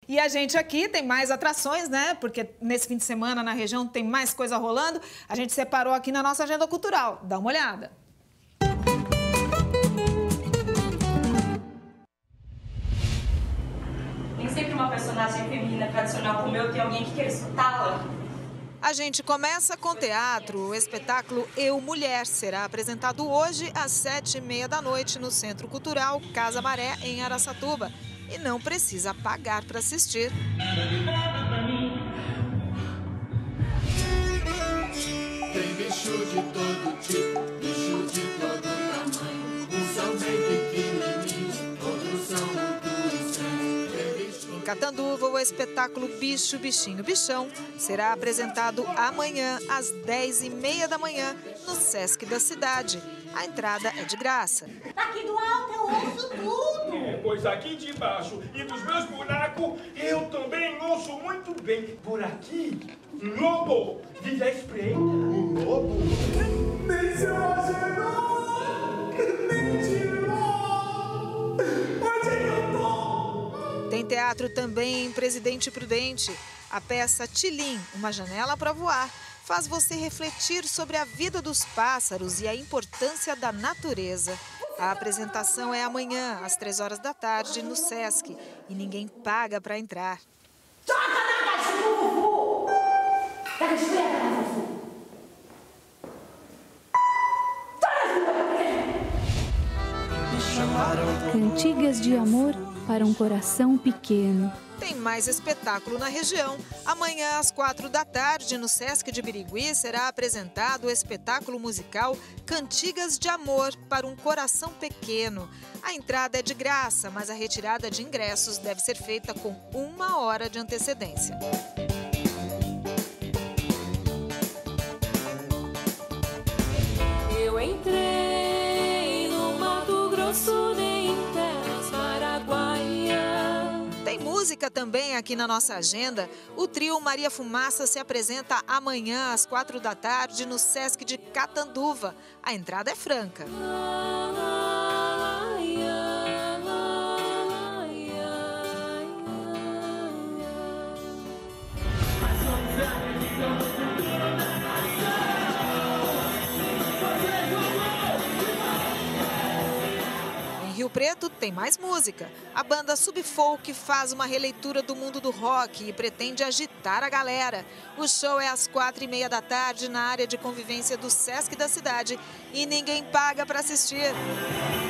E a gente aqui tem mais atrações, né? Porque nesse fim de semana na região tem mais coisa rolando. A gente separou aqui na nossa agenda cultural. Dá uma olhada. Nem sempre uma personagem feminina tradicional como eu tem alguém que queira escutá-la. A gente começa com teatro. O espetáculo Eu Mulher será apresentado hoje às 7h30 da noite no Centro Cultural Casa Maré, em Araçatuba. E não precisa pagar para assistir. Tem bicho de todo tipo, bicho de todo tamanho. Uns são bem pequenininhos, outros são muito estranhos. Em Catanduva, o espetáculo Bicho, Bichinho, Bichão será apresentado amanhã às 10h30 da manhã no Sesc da cidade. A entrada é de graça. Daqui do alto eu ouço tudo. Pois aqui de baixo e dos meus buracos eu também ouço muito bem. Por aqui, um lobo vive à espreita. Um lobo? Nem se imaginou! Nem tirou! Onde é que eu tô? Tem teatro também em Presidente Prudente. A peça Tilim, uma janela para voar, faz você refletir sobre a vida dos pássaros e a importância da natureza. A apresentação é amanhã, às 3h da tarde, no Sesc. E ninguém paga para entrar. Cantigas de amor para um coração pequeno. Tem mais espetáculo na região. Amanhã, às 4h da tarde, no Sesc de Birigui, será apresentado o espetáculo musical Cantigas de Amor para um Coração Pequeno. A entrada é de graça, mas a retirada de ingressos deve ser feita com 1 hora de antecedência. Eu entrei no Mato Grosso de terras Araguaia. Tem música também aqui na nossa agenda. O trio Maria Fumaça se apresenta amanhã às 4h da tarde no Sesc de Catanduva. A entrada é franca. Em Rio Preto tem mais música. A banda Subfolk faz uma releitura do mundo do rock e pretende agitar a galera. O show é às 4h30 da tarde na área de convivência do Sesc da cidade e ninguém paga para assistir.